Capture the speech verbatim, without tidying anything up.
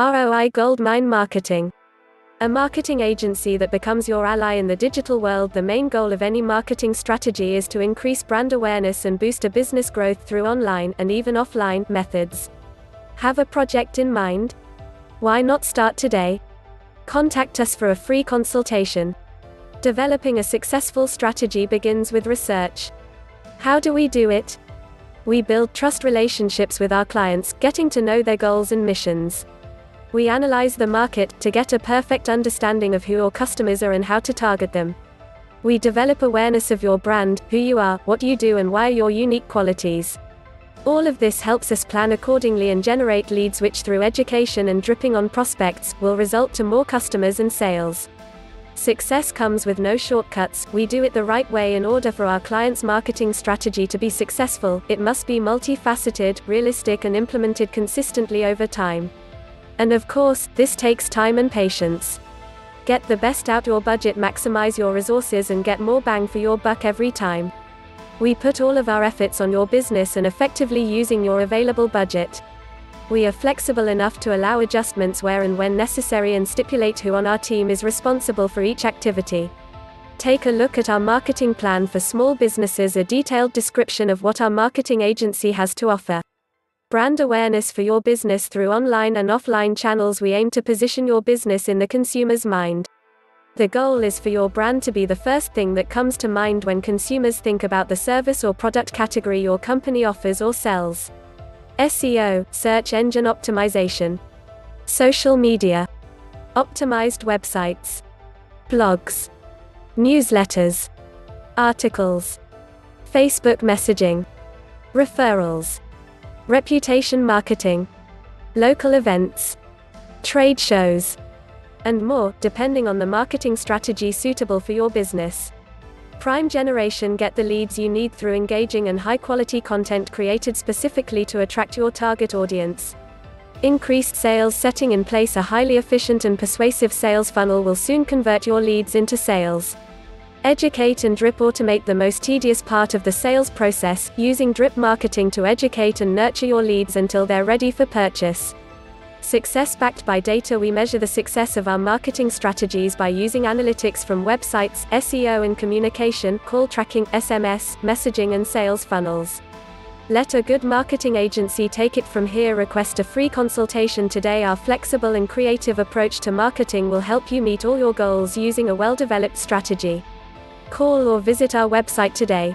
R O I Goldmine Marketing. A marketing agency that becomes your ally in the digital world. The main goal of any marketing strategy is to increase brand awareness and boost a business growth through online, and even offline, methods. Have a project in mind? Why not start today? Contact us for a free consultation. Developing a successful strategy begins with research. How do we do it? We build trust relationships with our clients, getting to know their goals and missions. We analyze the market to get a perfect understanding of who your customers are and how to target them. We develop awareness of your brand, who you are, what you do, and why your unique qualities. All of this helps us plan accordingly and generate leads which, through education and dripping on prospects, will result to more customers and sales. Success comes with no shortcuts. We do it the right way. In order for our clients' marketing strategy to be successful, it must be multifaceted, realistic, and implemented consistently over time. And of course, this takes time and patience. Get the best out your budget, maximize your resources, and get more bang for your buck every time. We put all of our efforts on your business and effectively using your available budget. We are flexible enough to allow adjustments where and when necessary and stipulate who on our team is responsible for each activity. Take a look at our marketing plan for small businesses, a detailed description of what our marketing agency has to offer. Brand awareness for your business through online and offline channels. We aim to position your business in the consumer's mind. The goal is for your brand to be the first thing that comes to mind when consumers think about the service or product category your company offers or sells. S E O, search engine optimization. Social media. Optimized websites. Blogs. Newsletters. Articles. Facebook messaging. Referrals. Reputation marketing. Local events. Trade shows. And more, depending on the marketing strategy suitable for your business. Prime generation. Get the leads you need through engaging and high-quality content created specifically to attract your target audience. Increased sales. Setting in place a highly efficient and persuasive sales funnel will soon convert your leads into sales. Educate and drip. Automate the most tedious part of the sales process, using drip marketing to educate and nurture your leads until they're ready for purchase. Success backed by data. We measure the success of our marketing strategies by using analytics from websites, S E O and communication, call tracking, S M S, messaging, and sales funnels. Let a good marketing agency take it from here. Request a free consultation today. Our flexible and creative approach to marketing will help you meet all your goals using a well-developed strategy. Call or visit our website today.